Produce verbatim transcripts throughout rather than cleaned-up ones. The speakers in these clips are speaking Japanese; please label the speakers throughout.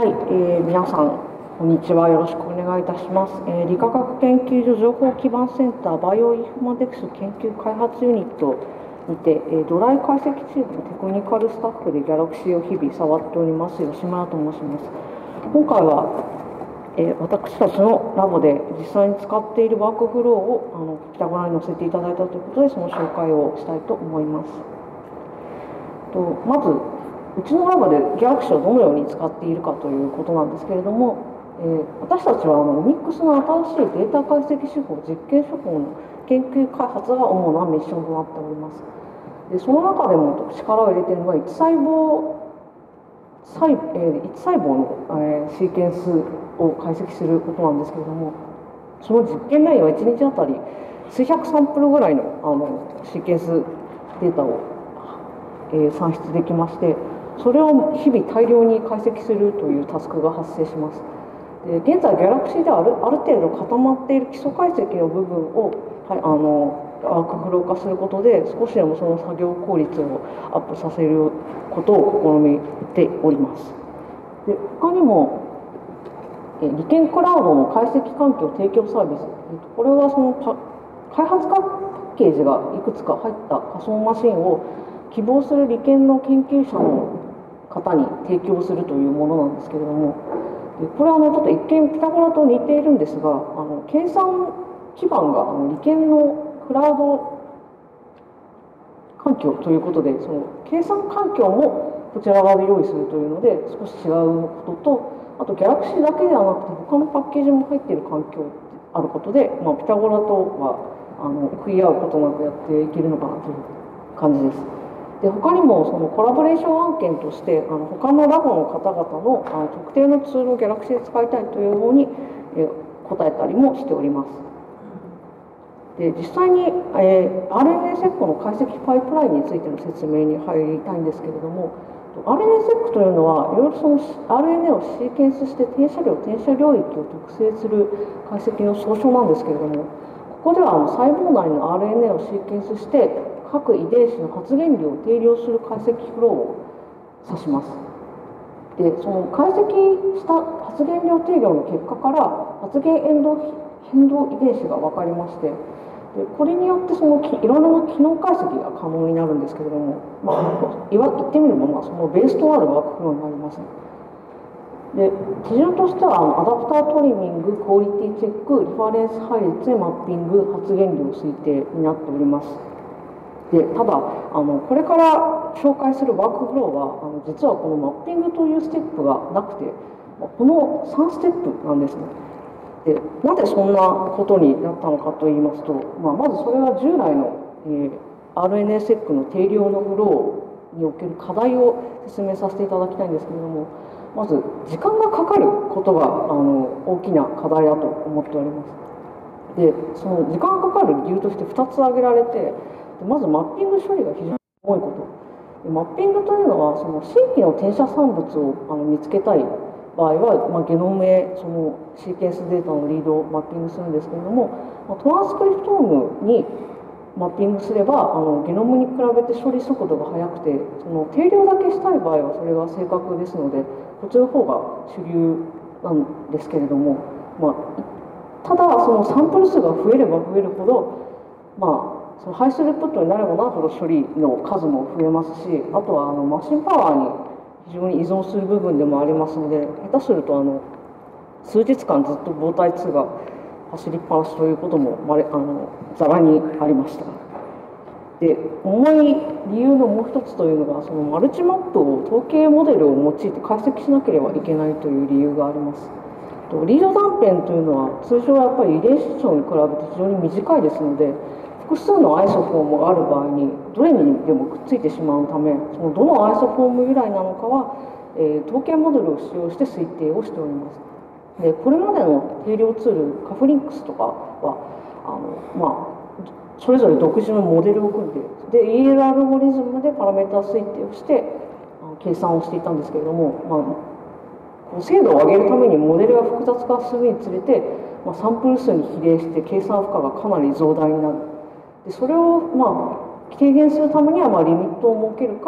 Speaker 1: はい、えー、皆さんこんにちは。よろしくお願いいたします。えー、理化学研究所情報基盤センターバイオインフォマテクス研究開発ユニットにて、えー、ドライ解析チームのテクニカルスタッフでギャラクシーを日々触っております吉村と申します。今回は、えー、私たちのラボで実際に使っているワークフローをあのピタゴラに載せていただいたということで、その紹介をしたいと思います。とまずうちのラボでギャラクシーをどのように使っているかということなんですけれども、えー、私たちはあのオミックスの新しいデータ解析手法、実験手法の研究開発が主なミッションとなっております。でその中でも力を入れているのがいち細胞細、えー、いち細胞の、えー、シーケンスを解析することなんですけれども、その実験内容はいちにちあたり数百サンプルぐらいの、あのシーケンスデータを、えー、算出できまして、それを日々大量に解析するというタスクが発生します。で現在ギャラクシーではあるある程度固まっている基礎解析の部分を、はい、あのワークフロー化することで少しでもその作業効率をアップさせることを試みております。で他にもえ理研クラウドの解析環境提供サービス、これはその開発パッケージがいくつか入った仮想マシンを希望する理研の研究者の方に提供するというものなんですけれども、これはあのちょっと一見ピタゴラと似ているんですが、あの計算基盤があの理研のクラウド環境ということで、その計算環境もこちら側で用意するというので少し違うことと、あとギャラクシーだけではなくて他のパッケージも入っている環境があることで、まあ、ピタゴラとはあの食い合うことなくやっていけるのかなという感じです。で他にもそのコラボレーション案件としてあの他のラボの方々のあの特定のツールをギャラクシーで使いたいという方に、え答えたりもしております。で実際に、えー、アールエヌエー セックの解析パイプラインについての説明に入りたいんですけれども、 アールエヌエー セックというのはいろいろその アールエヌエー をシーケンスして転写量転写領域を特定する解析の総称なんですけれども、ここではあの細胞内の アールエヌエー をシーケンスして各遺伝子の発現量を定量する解析フローを指します。でその解析した発現量定量の結果から発現変動変動遺伝子が分かりまして、でこれによってそのいろんな機能解析が可能になるんですけれども、まあ、言ってみれば、まあ、そのベースとなるワークフローになります。で手順としてはあのアダプタートリミング、クオリティチェック、リファレンス配列、マッピング、発現量推定になっております。でただあのこれから紹介するワークフローはあの実はこのマッピングというステップがなくて、このさんステップなんですね。でなぜそんなことになったのかといいますと、まあ、まずそれは従来の、えー、アールエヌエー セックの定量のフローにおける課題を説明させていただきたいんですけれども、まず時間がかかることがあの大きな課題だと思っております。でその時間がかかる理由としてふたつ挙げられて、まずマッピング処理が非常に多いこと。マッピングというのはその新規の転写産物をあの見つけたい場合は、まあ、ゲノムへそのシーケンスデータのリードをマッピングするんですけれども、まあ、トランスクリプトームにマッピングすればあのゲノムに比べて処理速度が速くて、その定量だけしたい場合はそれが正確ですので、こっちの方が主流なんですけれども、まあ、ただそのサンプル数が増えれば増えるほど、まあそのハイスループットになればなるほど処理の数も増えますし、あとはあのマシンパワーに非常に依存する部分でもありますので、下手するとあの数日間ずっと膨体にが走りっぱなしということもあのざらにありました。で重い理由のもう一つというのが、そのマルチマップを統計モデルを用いて解析しなければいけないという理由があります。リード断片というのは通常はやっぱり遺伝子長に比べて非常に短いですので、複数のアイソフォームがある場合にどれにでもくっついてしまうため、そのどのアイソフォーム由来なのかは、えー、統計モデルを使用して推定をしております。でこれまでの定量ツールカフリンクスとかはあの、まあ、それぞれ独自のモデルを組んで、で イーエル アルゴリズムでパラメータ推定をしてあの計算をしていたんですけれども、まあ、精度を上げるためにモデルが複雑化するにつれて、まあ、サンプル数に比例して計算負荷がかなり増大になる。でそれをまあ軽減するためにはまあリミットを設けるか、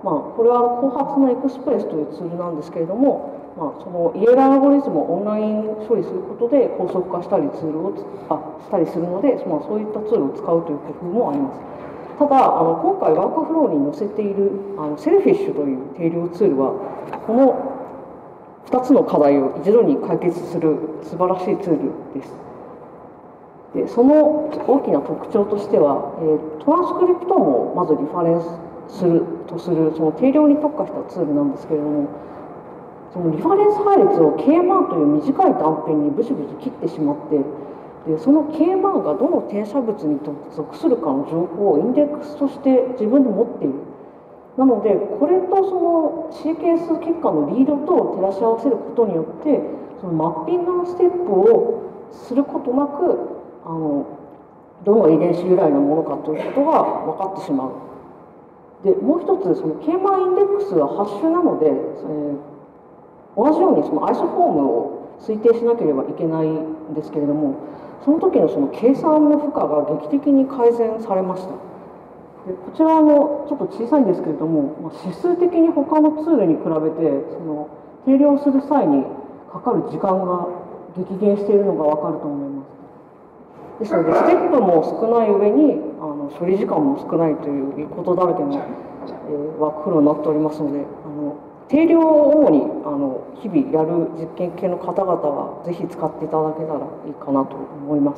Speaker 1: まあ、これは後発のエクスプレスというツールなんですけれども、まあ、そのイエラーアルゴリズムをオンライン処理することで高速化したりツールをあしたりするので、まあ、そういったツールを使うという工夫もあります。ただあの今回ワークフローに載せているあのセルフィッシュという定量ツールはこのふたつの課題を一度に解決する素晴らしいツールです。でその大きな特徴としては、えー、トランスクリプトもまずリファレンスするとするその定量に特化したツールなんですけれども、そのリファレンス配列を ケーエムアール という短い断片にブシブシ切ってしまって、でその ケーエムアール がどの転写物に属するかの情報をインデックスとして自分で持っている。なのでこれとそのシーケンス結果のリードと照らし合わせることによってそのマッピングのステップをすることなくあのどの遺伝子由来のものかということが分かってしまう。でもう一つその ケーエムアール インデックスはハッシュなので、えー、同じようにそのアイソフォームを推定しなければいけないんですけれども、その時のその計算の負荷が劇的に改善されました。でこちらのちょっと小さいんですけれども、まあ、指数的に他のツールに比べてその定量する際にかかる時間が激減しているのが分かると思います。ですのでステップも少ない上にあの処理時間も少ないということだらけの、えー、ワークフローになっておりますので、あの定量を主にあの日々やる実験系の方々はぜひ使っていただけたらいいかなと思います。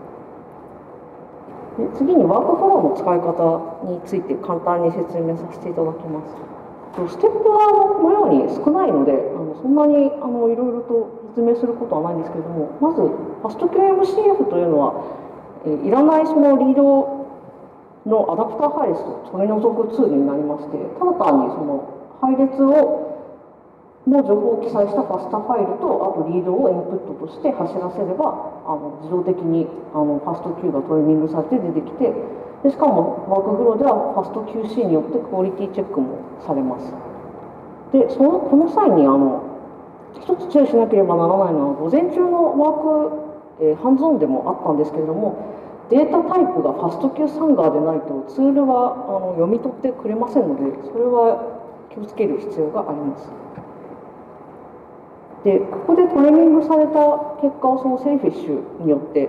Speaker 1: で次にワークフローの使い方について簡単に説明させていただきます。ステップはこのように少ないのであのそんなにあのいろいろと説明することはないんですけれども、まずファスト キューエムシーエフ というのは、えいらないそのリードのアダプター配列を取り除くツールになりまして、ただ単にその配列をの情報を記載したファスタファイルとあとリードをインプットとして走らせればあの自動的にあのファスト Q がトレーニングされて出てきて、でしかもワークフローではファスト キューシー によってクオリティチェックもされます。でそのこの際にあの一つ注意しなければならないのは、午前中のワーク、えー、ハンズオンでもあったんですけれども、データタイプがファスト Q サンガーでないとツールはあの読み取ってくれませんので、それは気をつける必要があります。でここでトレーニングされた結果をそのセルフィッシュによって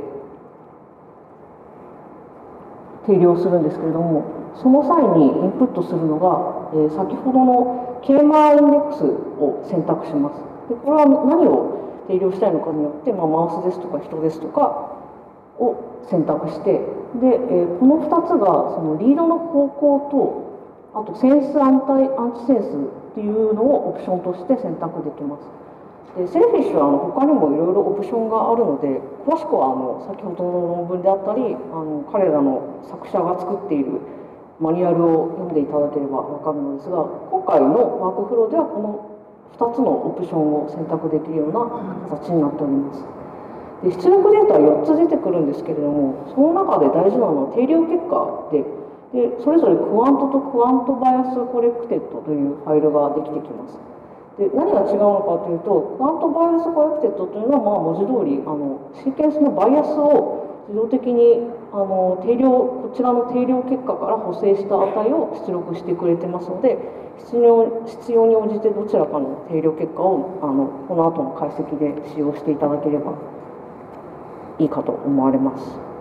Speaker 1: 定量するんですけれども、その際にインプットするのが、えー、先ほどの ケーエムアール インデックスを選択します。でこれは何を定量したいのかによって、まあ、マウスですとか人ですとかを選択して、で、えー、このふたつがそのリードの方向とあとセンスアンタイアンチセンスっていうのをオプションとして選択できます。でセルフィッシュはあの他にもいろいろオプションがあるので、詳しくはあの先ほどの論文であったりあの彼らの作者が作っているマニュアルを読んでいただければ分かるのですが、今回のワークフローではこのふたつのオプションを選択できるような形になっております。で出力データはよっつ出てくるんですけれども、その中で大事なのは定量結果で、でそれぞれクワントとクワントバイアスコレクテッドというファイルができてきます。で何が違うのかというと、クワントバイアスコレクテッドというのはまあ文字通りあのシーケンスのバイアスを自動的にあの定量こちらの定量結果から補正した値を出力してくれてますので、必要必要に応じてどちらかの定量結果をあのこの後の解析で使用していただければいいかと思われます。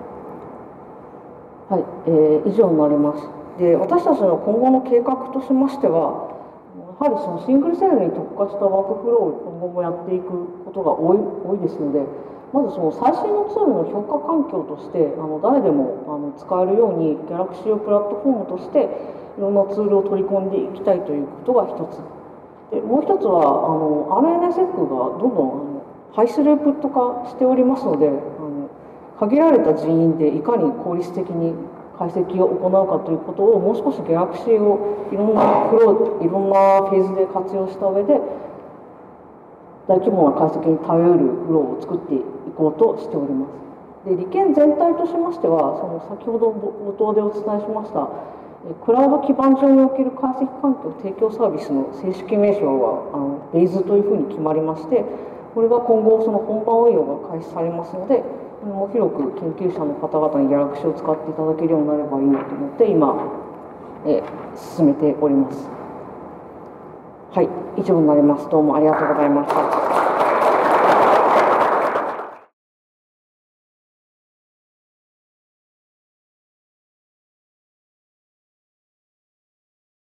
Speaker 1: はい、えー、以上になります。で私たちの今後の計画としましては、やはりそのシングルセルに特化したワークフローを今後もやっていくことが多い多いですので、まずその最新のツールの評価環境としてあの誰でもあの使えるように Galaxy をプラットフォームとしていろんなツールを取り込んでいきたいということが一つで、もう一つはあの アールエヌエスエック がどんどんあのハイスループット化しておりますので、あの限られた人員でいかに効率的に解析を行うかということをもう少し Galaxy をいろんなフローいろんなフェーズで活用した上で大規模な解析に耐えうるフローを作っていこうとしております。で理研全体としましては、その先ほど冒頭でお伝えしましたクラウド基盤上における解析環境提供サービスの正式名称はあの ベイズ というふうに決まりまして、これが今後その本番運用が開始されますので、もう広く研究者の方々に Galaxy を使っていただけるようになればいいなと思って今、え進めております。 はい、以上になります。どうもありがとうございました。